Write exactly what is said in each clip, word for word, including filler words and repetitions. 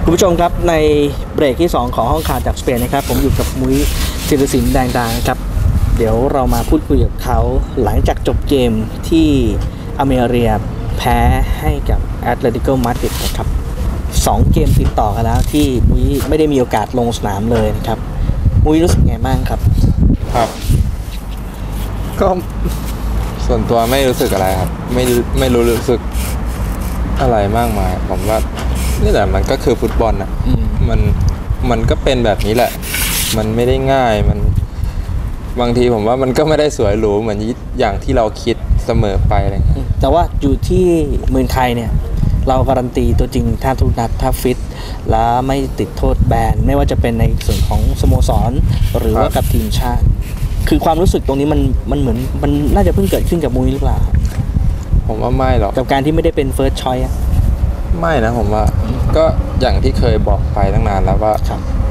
คุณผู้ชมครับในเบรกที่สองของห้องข่าวจากสเปนนะครับผมอยู่กับมุ้ยศิริศิลป์แดงดาครับเดี๋ยวเรามาพูดคุยกับเขาหลังจากจบเกมที่อเมริกาแพ้ให้กับแอตเลติโกมาดริดนะครับสองเกมติดต่อกันแล้วที่มุ้ยไม่ได้มีโอกาสลงสนามเลยนะครับมุ้ยรู้สึกไงบ้างครับครับก็ส่วนตัวไม่รู้สึกอะไรครับไม่ไม่รู้รู้สึกอะไรมากมายผมว่านี่แหละมันก็คือฟุตบอลนะมันมันก็เป็นแบบนี้แหละมันไม่ได้ง่ายมันบางทีผมว่ามันก็ไม่ได้สวยหรูเหมือนอย่างที่เราคิดเสมอไปอะไรเงี้ยแต่ว่าอยู่ที่เมืองไทยเนี่ยเราการันตีตัวจริงถ้าทุกนัดถ้าฟิตและไม่ติดโทษแบนไม่ว่าจะเป็นในส่วนของสโมสรหรือว่ากับทีมชาติคือความรู้สึกตรงนี้มันมันเหมือนมันน่าจะเพิ่งเกิดขึ้นกับมุ้ยหรือเปล่าผมว่าไม่หรอกกับการที่ไม่ได้เป็นเฟิร์สชอยส์ไม่นะผมว่าก็อย่างที่เคยบอกไปตั้งนานแล้วว่า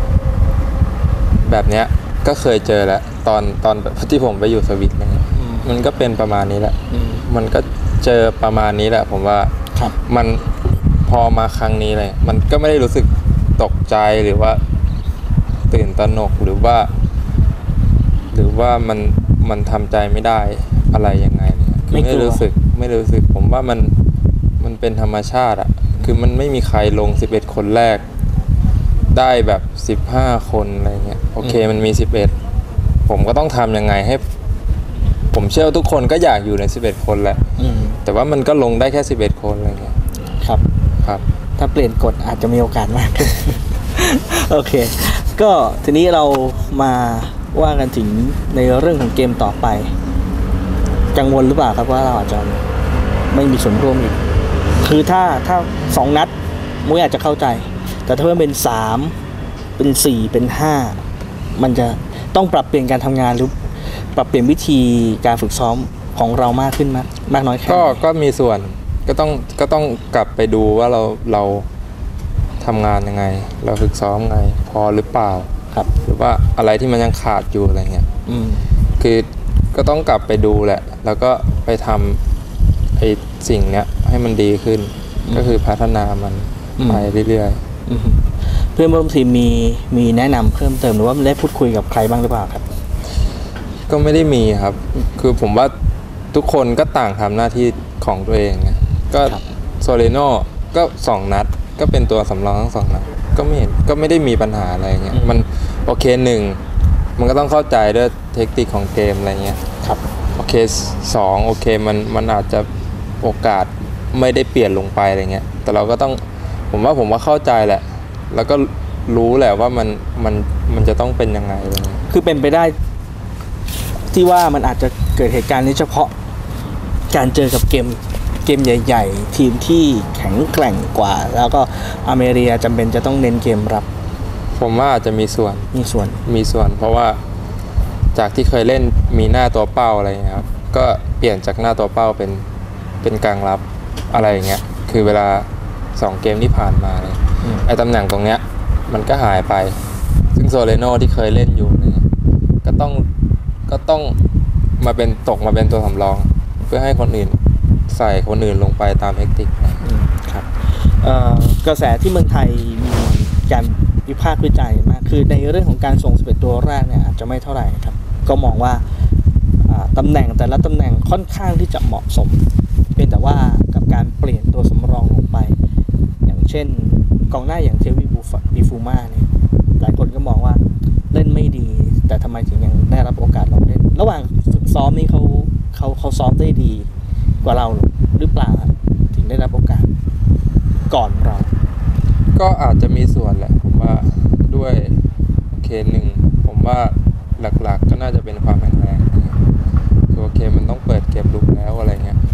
แบบเนี้ยก็เคยเจอแล้วตอนตอนที่ผมไปอยู่สวิตเนี่ยมันก็เป็นประมาณนี้แหละมันก็เจอประมาณนี้แหละผมว่ามันพอมาครั้งนี้เลยมันก็ไม่ได้รู้สึกตกใจหรือว่าตื่นตระหนกหรือว่าหรือว่ามันมันทำใจไม่ได้อะไรยังไงเนี่ยไม่รู้สึกไม่รู้สึกผมว่ามันมันเป็นธรรมชาติอะคือมันไม่มีใครลงสิบเอ็ดคนแรกได้แบบสิบห้าคนอะไรเงี้ยโอเคมันมีสิบเอ็ดผมก็ต้องทำยังไงให้ผมเชื่อว่าทุกคนก็อยากอยู่ในสิบเอ็ดคนแหละแต่ว่ามันก็ลงได้แค่สิบเอ็ดคนอะไรเงี้ยครับครับถ้าเปลี่ยนกฎอาจจะมีโอกาสมากโอเคก็ทีนี้เรามาว่ากันถึงในเรื่องของเกมต่อไปกังวลหรือเปล่าครับว่าเราอาจจะไม่มีส่วนร่วมอีกคือถ้าถ้าสองนัดมุ้ยอาจจะเข้าใจแต่ถ้าเพิ่มเป็นสามเป็นสี่เป็นห้ามันจะต้องปรับเปลี่ยนการทำงานหรือปรับเปลี่ยนวิธีการฝึกซ้อมของเรามากขึ้นมากมากน้อยแค่ก็ก็มีส่วนก็ต้องก็ต้องกลับไปดูว่าเราเราทำงานยังไงเราฝึกซ้อมไงพอหรือเปล่าครับหรือว่าอะไรที่มันยังขาดอยู่อะไรเงี้ยคือก็ต้องกลับไปดูแหละแล้วก็ไปทำไอ้สิ่งเนี้ยให้มันดีขึ้นก็คือพัฒนามันไปเรื่อยๆเพื่อนร่วมทีมมีมีแนะนำเพิ่มเติมหรือว่าได้พูดคุยกับใครบ้างหรือเปล่าครับก็ไม่ได้มีครับคือผมว่าทุกคนก็ต่างทำหน้าที่ของตัวเองก็โซเลโน่ก็สองนัดก็เป็นตัวสำรองทั้งสองนัดก็ไม่เห็นก็ไม่ได้มีปัญหาอะไรเงี้ยมันโอเคหนึ่งมันก็ต้องเข้าใจด้วยเทคนิคของเกมอะไรเงี้ยครับโอเคสองโอเคมันมันอาจจะโอกาสไม่ได้เปลี่ยนลงไปอะไรเงี้ยแต่เราก็ต้องผมว่าผมว่าเข้าใจแหละแล้วก็รู้แหละว่ามันมันมันจะต้องเป็นยังไงอะไรเงี้ยคือเป็นไปได้ที่ว่ามันอาจจะเกิดเหตุการณ์นี้เฉพาะการเจอกับเกมเกมใหญ่ๆทีมที่แข็งแกร่งกว่าแล้วก็อเมริกาจำเป็นจะต้องเน้นเกมรับผมว่าอาจจะมีส่วนมีส่วนมีส่วนเพราะว่าจากที่เคยเล่นมีหน้าตัวเป้าอะไรเงี้ยครับก็เปลี่ยนจากหน้าตัวเป้าเป็นเป็นกลางรับอะไรอย่างเงี้ยคือเวลาสองเกมที่ผ่านมาเลยไอ้ตำแหน่งตรงเนี้ยมันก็หายไปซึ่งโซเลโน่ที่เคยเล่นอยู่เนี่ยก็ต้องก็ต้องมาเป็นตกมาเป็นตัวสำรองเพื่อให้คนอื่นใส่คนอื่นลงไปตามเทคนิคครับกระแสที่เมืองไทยมีการวิพากษ์วิจารณ์มากคือในเรื่องของการส่งสิบเอ็ดตัวแรกเนี่ยอาจจะไม่เท่าไหร่ครับก็มองว่าตำแหน่งแต่ละตำแหน่งค่อนข้างที่จะเหมาะสมเป็นแต่ว่ากับการเปลี่ยนตัวสำรองลงไปอย่างเช่นกองหน้าอย่างเทวิบิฟูม่าเนี่ยหลายคนก็มองว่าเล่นไม่ดีแต่ทำไมถึงยังได้รับโอกาสลงเล่นระหว่างฝึกซ้อมนี่เขาเขาเขาซ้อมได้ดีกว่าเราหรือเปล่าถึงได้รับโอกาสก่อนเราก็อาจจะมีส่วนแหละผมว่าด้วยเคสหนึ่งผมว่าหลักๆก็น่าจะเป็นความแข็งแรงคือโอเคมันต้องเปิดเกมลุกแล้วอะไรเงี้ย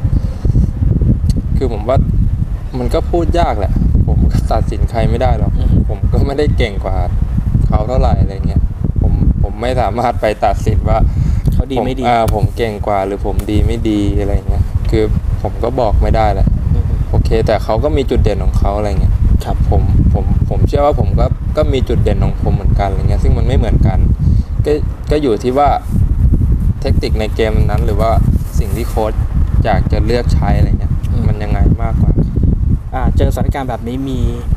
คือผมว่ามันก็พูดยากแหละผมก็ตัดสินใครไม่ได้หรอกผมก็ไม่ได้เก่งกว่าเขาเท่าไหร่อะไรเงี้ยผมผมไม่สามารถไปตัดสินว่าเขาดีไม่ดีอ่าผมเก่งกว่าหรือผมดีไม่ดีอะไรเงี้ยคือผมก็บอกไม่ได้แหละโอเคแต่เขาก็มีจุดเด่นของเขาอะไรเงี้ยครับผมผมผมเชื่อว่าผมก็ก็มีจุดเด่นของผมเหมือนกันอะไรเงี้ยซึ่งมันไม่เหมือนกันก็ก็อยู่ที่ว่าเทคนิคในเกมนั้นหรือว่าสิ่งที่โค้ชอยากจะเลือกใช้อะไรเงี้ยมันยังไงมากกว่าอ่าเจอสถานการณ์แบบนี้มีแผ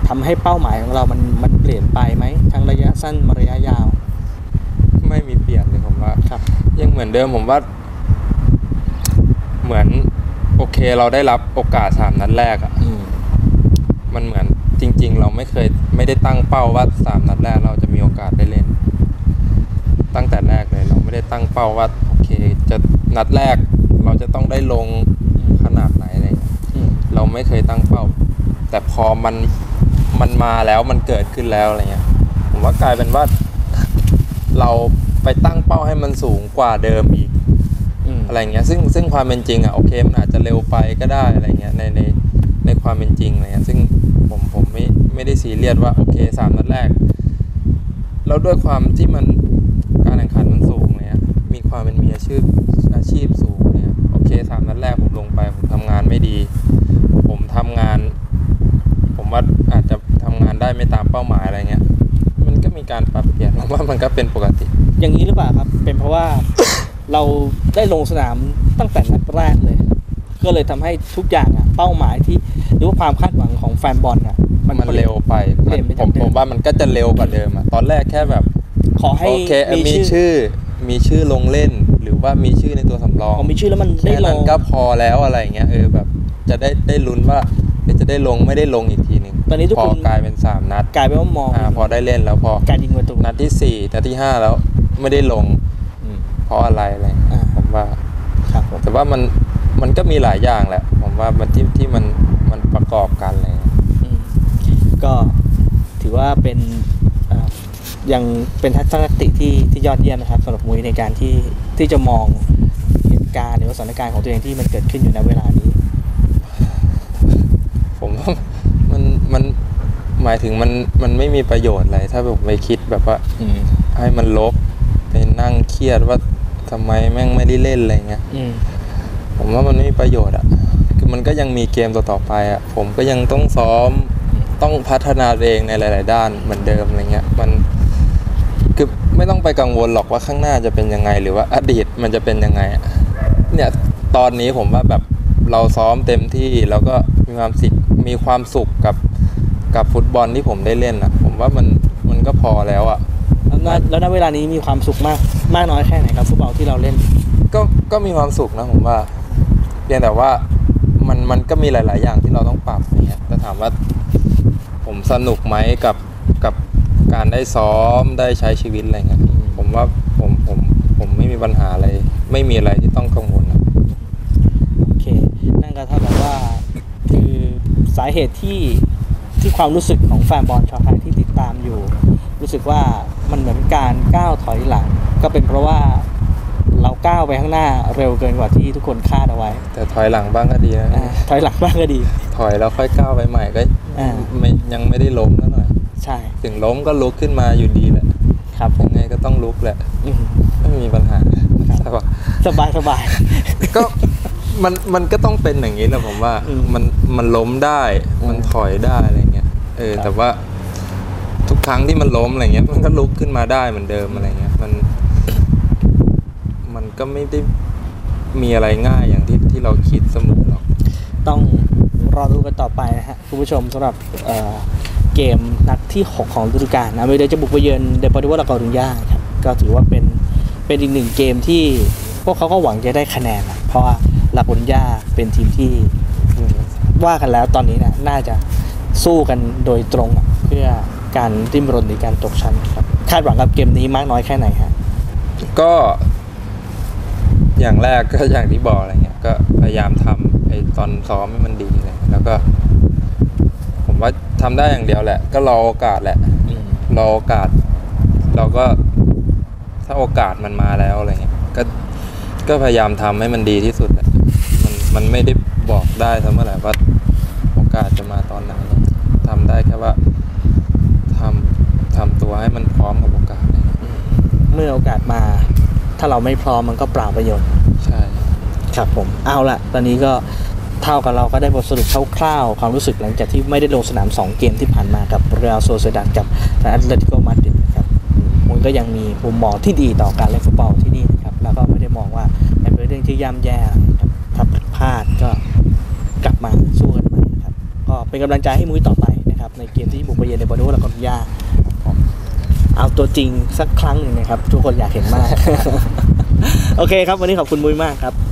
ทำให้เป้าหมายของเรามันมันเปลี่ยนไปไหมทั้งระยะสั้นระยะยาวไม่มีเปลี่ยนเลยผมว่าครับยังเหมือนเดิมผมว่าเหมือนโอเคเราได้รับโอกาสสามนัดแรกอ่ะมันเหมือนจริงๆเราไม่เคยไม่ได้ตั้งเป้าว่าสามนัดแรกเราจะมีโอกาสได้เล่นตั้งแต่แรกเลยเราไม่ได้ตั้งเป้าว่าโอเคจะนัดแรกเราจะต้องได้ลงขนาดไหนอะไรเราไม่เคยตั้งเป้าแต่พอมันมันมาแล้วมันเกิดขึ้นแล้วอะไรเงี้ยผมว่ากลายเป็นว่าเราไปตั้งเป้าให้มันสูงกว่าเดิมอีกอะไรเงี้ยซึ่งซึ่งความเป็นจริงอ่ะโอเคมันอาจจะเร็วไปก็ได้อะไรเงี้ยในในในความเป็นจริงอะไรเงี้ยซึ่งผมผมไม่ไม่ได้ซีเรียสว่าโอเคสามนัดแรกแล้วด้วยความที่มันการแข่งขันมันสูงเนี่ยมีความเป็นมีอาชีพอาชีพสูงเนี่ยโอเคสามนัดแรกผมลงไปผมทำงานไม่ดีผมทำงานผมว่าอาจจะทำงานได้ไม่ตามเป้าหมายอะไรเงี้ยมันก็มีการปรับเปลี่ยนผมว่ามันก็เป็นปกติอย่างนี้หรือเปล่าครับเป็นเพราะว่า เราได้ลงสนามตั้งแต่นัดแรกเลยก็เลยทำให้ทุกอย่างอ่ะเป้าหมายที่หรือว่าความคาดหวังของแฟนบอลอ่ะมันมันเร็วไปผมผมว่ามันก็จะเร็วกว่าเดิมอ่ะตอนแรกแค่แบบขอให้มีชื่อมีชื่อลงเล่นหรือว่ามีชื่อในตัวสำรองมีชื่อแล้วมันได้ลงก็พอแล้วอะไรเงี้ยเออแบบจะได้ได้ลุ้นว่าจะได้ลงไม่ได้ลงอีกทีนึงตอนนี้ทุกคนกลายเป็นสามนัดกลายเป็นว่ามองอ่าพอได้เล่นแล้วพอการยิงประตูนัดที่สี่นัดที่ห้าแล้วไม่ได้ลงเพราะอะไรอะไรผมว่าครับแต่ว่ามันมันก็มีหลายอย่างแหละผมว่ามันที่ที่มันมันประกอบกันเลยก็ถือว่าเป็นยังเป็นทัศนคติที่ที่ยอดเยี่ยมนะครับสำหรับมุ้ยในการที่ที่จะมองเหตุการณ์หรือสถานการณ์ของตัวเองที่มันเกิดขึ้นอยู่ในเวลานี้ผมว่ามันมันหมายถึงมันมันไม่มีประโยชน์อะไรถ้าผมไปคิดแบบว่าให้มันลบไปนั่งเครียดว่าทำไมแม่งไม่ได้เล่นอะไรเงี้ยผมว่ามันไม่มีประโยชน์อ่ะคือมันก็ยังมีเกมต่อๆไปอ่ะผมก็ยังต้องซ้อมต้องพัฒนาตัวเองในหลายๆด้านเหมือนเดิมอะไรเงี้ยมันคือไม่ต้องไปกังวลหรอกว่าข้างหน้าจะเป็นยังไงหรือว่าอดีตมันจะเป็นยังไงอ่ะเนี่ยตอนนี้ผมว่าแบบเราซ้อมเต็มที่แล้วก็มีความสิมีความสุขกับกับฟุตบอลที่ผมได้เล่นอ่ะผมว่ามันมันก็พอแล้วอ่ะแล้วณเวลานี้มีความสุขมากมากน้อยแค่ไหนครับฟุตบอลที่เราเล่นก็ก็มีความสุขนะผมว่าเพียงแต่ว่ามันมันก็มีหลายๆอย่างที่เราต้องปรับอย่างเงี้ยแต่ถามว่าผมสนุกไหมกับกับการได้ซ้อมได้ใช้ชีวิตอะไรเงี้ยผมว่าผมผมผมไม่มีปัญหาอะไรไม่มีอะไรที่ต้องกังวลนะโอเคนั่นก็เท่ากับว่าคือสาเหตุที่ที่ความรู้สึกของแฟนบอลชาวไทยที่ติดตามอยู่รู้สึกว่ามันเหมือนการก้าวถอยหลังก็เป็นเพราะว่าเราก้าวไปข้างหน้าเร็วเกินกว่าที่ทุกคนคาดเอาไว้แต่ถอยหลังบ้างก็ดีนะถอยหลังบ้างก็ดีถอยแล้วค่อยก้าวไปใหม่ก็ไม่ยังไม่ได้ล้มนั่นหน่อยใช่ถึงล้มก็ลุกขึ้นมาอยู่ดีแหละครับยังไงก็ต้องลุกแหละไม่มีปัญหาสบายสบายก็มันมันก็ต้องเป็นอย่างนี้แหละผมว่ามันมันล้มได้มันถอยได้อะไรเงี้ยเออแต่ว่าทุกครั้งที่มันล้มอะไรเงี้ยมันก็ลุกขึ้นมาได้เหมือนเดิมอะไรเงี้ยมันมันก็ไม่ได้มีอะไรง่ายอย่างที่ที่เราคิดเสมอหรอกต้องรอดูกันต่อไปนะฮะคุณผู้ชมสำหรับเอ่อเกมนัดที่หกของฤดูกาลนะเวลาจะบุกไปเยือนเดปอร์ติโว ลา คอรูญญาครับก็ถือว่าเป็นเป็นอีกหนึ่งเกมที่พวกเขาก็หวังจะได้คะแนนนะเพราะว่าลาคอรูญญาเป็นทีมที่ว่ากันแล้วตอนนี้เนี่ยน่าจะสู้กันโดยตรงเพื่อการดิ้นรนในการตกชั้นครับคาดหวังกับเกมนี้มากน้อยแค่ไหนฮะก็อย่างแรกก็อย่างที่บอกอะไรเงี้ยก็พยายามทำไอ้ตอนซ้อมให้มันดีเลยแล้วก็ผมว่าทำได้อย่างเดียวแหละก็รอโอกาสแหละรอโอกาสเราก็ถ้าโอกาสมันมาแล้วอะไรเงี้ยก็ก็พยายามทำให้มันดีที่สุดแหละมันมันไม่ได้บอกได้เสมอแหละว่าโอกาสจะมาตอนไหนทำได้แค่ว่าทำทำตัวให้มันพร้อมกับโอกาสเมื่อโอกาสมาถ้าเราไม่พร้อมมันก็เปล่าประโยชน์ใช่ครับผมเอาละตอนนี้ก็เท่ากับเราก็ได้บทสรุปคร่าวๆความรู้สึกหลังจากที่ไม่ได้ลงสนามสองเกมที่ผ่านมากับเรอัลโซเซดัดกับแอตเลติโกมาดริดนะครับมันก็ยังมีมุมมองที่ดีต่อการเล่นฟุตบอลที่นี่นะครับแล้วก็ไม่ได้มองว่าเป็นเรื่องที่ย่ำแย่ถ้าผิดพลาดก็กลับมาสู้กันใหม่ครับก็เป็นกำลังใจให้มุ้ยต่อไปนะนะครับในเกมที่บุกไปเยือนในบอลโนลากอรุญญาเอาตัวจริงสักครั้งหนึ่งนะครับทุกคนอยากเห็นมาก โอเคครับวันนี้ขอบคุณมุ้ยมากครับ